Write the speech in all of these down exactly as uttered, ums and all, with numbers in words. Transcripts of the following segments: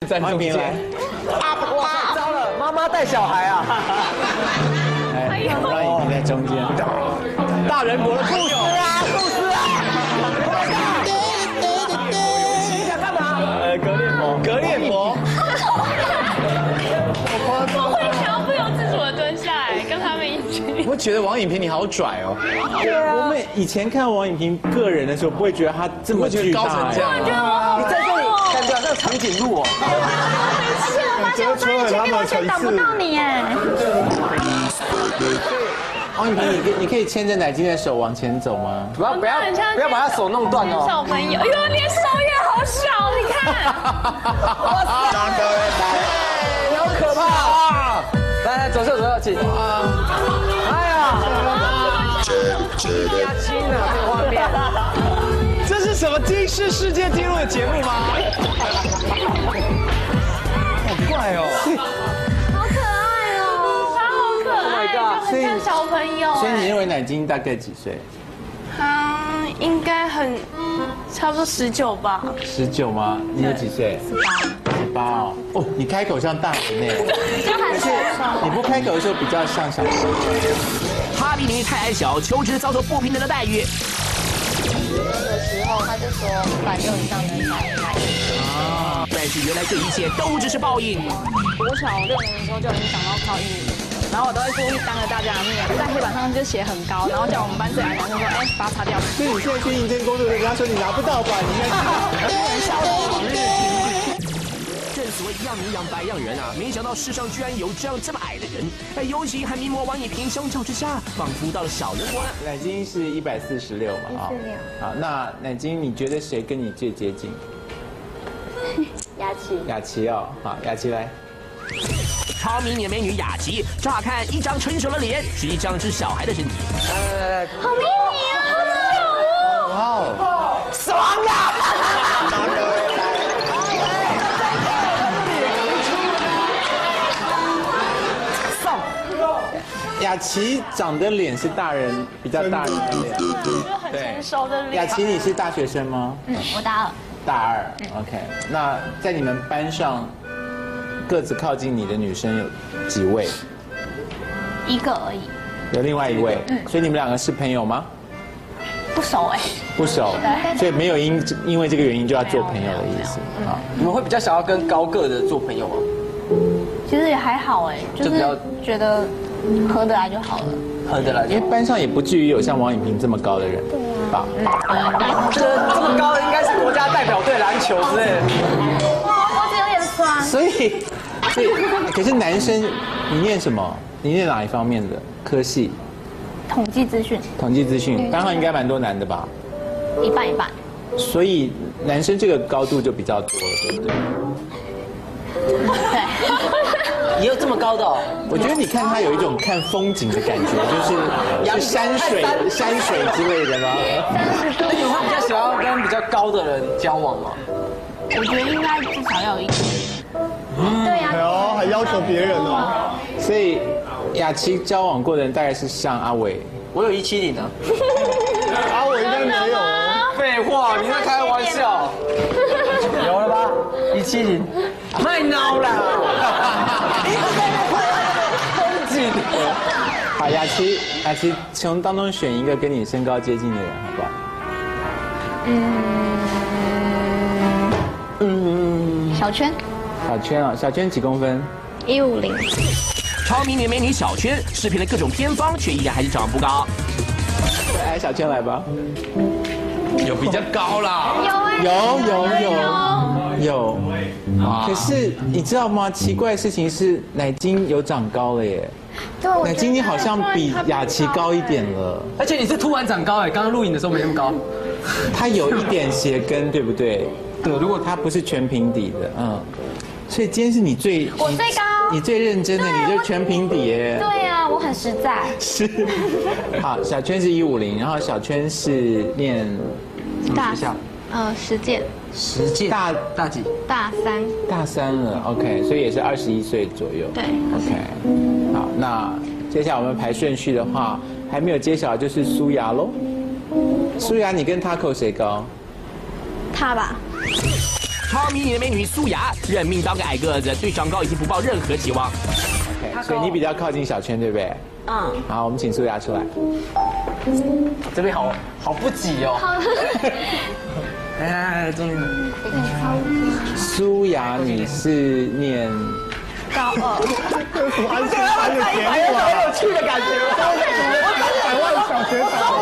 站中间。 啊！哇，糟了，妈妈带小孩啊！ 哎，让影评在中间。大人国的故事啊，故事啊！ 你想干嘛？ 呃，格列佛，格列佛。 我会想要不由自主的蹲下来跟他们一起。 我觉得王颖平你好拽哦。 对啊。 我们以前看王颖平个人的时候，不会觉得他这么巨大， 高成这样。 我觉得我你在这里感觉好像长颈鹿哦。 是啊，发现我穿越前面完全挡不到你哎。 王颖平，你可以你可以牵着乃金的手往前走吗？ 不要不要不要把他手弄断哦。 小朋友，哎呦，你的手也好小，你看。 哇塞！你好可怕啊！来来，走右走右，请。啊！哎呀！压惊了，这个画面。 这是什么金氏世界纪录的节目吗？好怪哦！ 好可爱哦，他好可爱，就很像小朋友。 所以你认为乃金大概几岁？ 他应该很差不多十九吧。 十九吗？你有几岁？十八。十八哦。哦，你开口像大人呢。 可是你不开口的时候比较像小朋友。 哈比尼太矮小，求职遭受不平等的待遇。 的时候，他就说一百六以上的才来。 啊！但是原来这一切都只是报应。 国小六年的时候就已经想到考英语，然后我都会故意当着大家的面，在黑板上就写很高，然后叫我们班最矮的男生说，哎，把它擦掉。 所以你现在去应征工作的人家说你拿不到吧？你应该知道。 往日情侣。正所谓样米养百样人啊，没想到世上居然有这样这么矮的人。哎，尤其和名模王以平相较之下，仿佛到了小人国了。 乃金是一百四十六嘛？啊，好，那乃金，你觉得谁跟你最接近？ 雅琪。 雅琪哦，好，雅琪来。 超迷你的美女雅琪，乍看一张成熟的脸，是一张只小孩的身体。 呃， 好迷你啊，好小哦。 哇哦， 爽啊！ 雅琪长的脸是大人比较大人的脸， 就很成熟的脸。 雅琪，你是大学生吗？ 嗯，我大二。 大二 ，OK。那在你们班上，个子靠近你的女生有几位？ 一个而已。 有另外一位，嗯，所以你们两个是朋友吗？ 不熟哎。 不熟，所以没有因因为这个原因就要做朋友的意思啊。 你们会比较想要跟高个的做朋友吗？ 其实也还好哎，就是觉得合得来就好了。 合得来， 因为班上也不至于有像王颖平这么高的人吧？ 这这么高的应该是国家代表队篮球之类的。 我只有点酸。 所以，所以，可是男生，你念什么？你念哪一方面的科系？ 统计资讯。 统计资讯，班上应该蛮多男的吧？ 一半一半。 所以男生这个高度就比较多了，对不对？ 对。 也有这么高的哦？ 我觉得你看他有一种看风景的感觉，就是是山水、山水之类的吗？ 那你会比较喜欢跟比较高的人交往吗？ 我觉得应该至少要有一点。对呀。 哎呦，还要求别人哦。 所以雅琪交往过的人大概是像阿伟。 我有一七零啊。 阿伟应该没有哦。 废话，你在开玩笑。有了吧？一七零。太孬了。 好，雅琪，雅琪，从当中选一个跟你身高接近的人，好不好？ 嗯嗯，小圈。 小圈啊，小圈几公分？ 一五零。 超迷你美女小圈试遍了各种偏方，却依然还是长不高。 来，小圈来吧。 有比较高啦。 有有有有。可是你知道吗？奇怪的事情是，乃金有长高了耶。乃金，你好像比雅琪高一点了。 而且你是突然长高哎，刚刚录影的时候没那么高。 他有一点鞋跟，对不对？ 对，如果他不是全平底的，嗯。所以今天是你最我最高， 你最认真的，你就全平底耶。 对呀，我很实在。 是。好，小圈是一五零，然后小圈是念大校，呃，实践。 实践大大几？ 大三。 大三了 ，OK， 所以也是二十一岁左右。 对 ，OK。好，那接下来我们排顺序的话，还没有揭晓就是苏雅喽。苏雅，你跟 Taco 谁高？ 他吧。 超迷你的美女苏雅，认命当个矮个子，对长高已经不抱任何期望。 Okay, 所以你比较靠近小圈，对不对？嗯。好，我们请苏雅出来。 这边好好不挤哦。来来来，中间。 苏雅，你是念高二。 这是什么安全班的节目啊？ 很有趣的感觉。 百万小学长。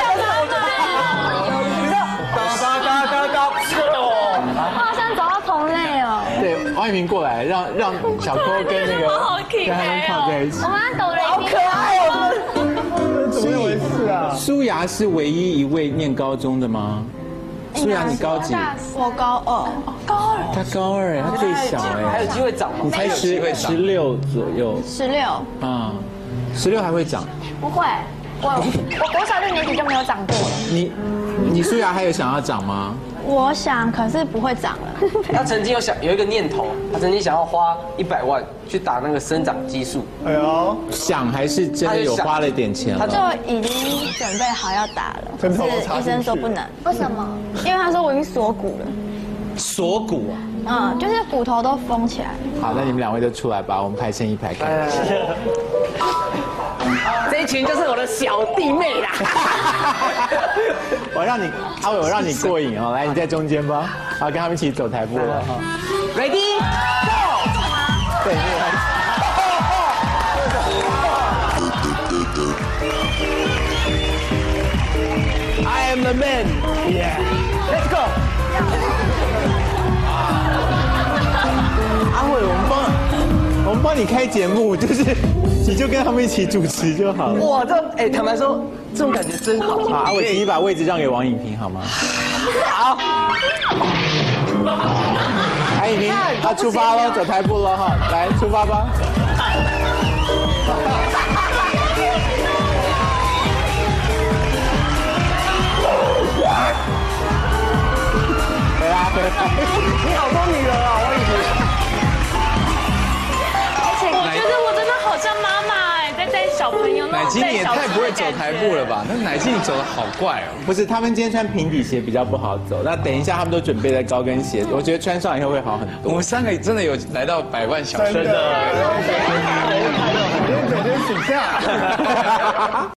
我好像找到同类哦。 对，王一鸣过来，让让小柯跟那个跟他们靠在一起。 我们抖雷， 好可爱哦！ 怎么回事啊？ 苏雅是唯一一位念高中的吗？苏雅，你高几？ 我高二。高二。 他高二哎，他最小哎。 还有机会长吗？ 你才十十六左右。 十六。 啊，十六还会长？ 不会，我我国小六年级就没有长过了。 你你苏雅还有想要长吗？ 我想，可是不会长了。 他曾经有想有一个念头，他曾经想要花一百万去打那个生长激素。 哎呦， 想还是真的有花了点钱他了？ 就已经准备好要打了，可针头是都插进去医生说不能。为什么？因为他说我已经锁骨了。 锁骨嗯，就是骨头都封起来了。 啊。好，那你们两位就出来吧，我们排成一排看。 这一群就是我的小弟妹啦。 我让你，阿伟，我让你过瘾哦。来，你在中间吧。好，跟他们一起走台步了。 Ready go！ 对，没有关系。 I am the man. Yeah. Let's go. 阿伟，我们帮，我们帮你开节目，就是你就跟他们一起主持就好了。 哇，这哎，坦白说，这种感觉真好。 好，阿伟，请你把位置让给王颖平好吗？ 好。 王颖平，他出发喽，走台步了哈，来出发吧。 回来，回来！ 你好多女儿啊，我以前。 而且我觉得我真的好像妈妈哎，在带小朋友那种奶金你也带小太不会走的感台觉步了吧？那奶金你走的好怪哦。 不是，他们今天穿平底鞋比较不好走。那等一下他们都准备了高跟鞋，我觉得穿上以后会好很多。 我们三个真的有来到百万小真生的，今天整天请假。